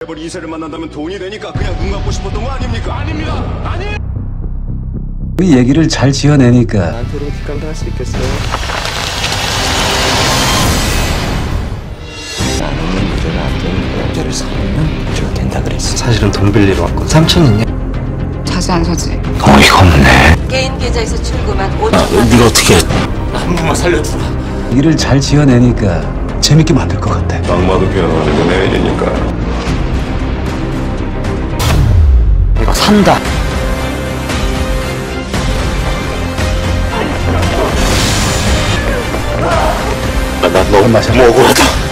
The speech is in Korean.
재벌 2세를 만난다면 돈이 되니까 그냥 눈 감고 싶었던 거 아닙니까? 아닙니다. 아니. 그 얘기를 잘 지어내니까. 나한테로 뒷감당 할 수 있겠어요? 나는 문제는 안 되는데 문제를 삼으면 문제가 된다 그랬어. 사실은 돈 빌리러 왔거든. 삼촌은요? 자세 안 서지? 어이가 없네. 개인 계좌에서 출금한 5천만 네가 어떻게 한 번만 살려주라. 얘기를 잘 지어내니까 재밌게 만들 것 같아. 악마도 깨어나는 게 내 일이니까. 내가 산다. 나 너무 억울하다.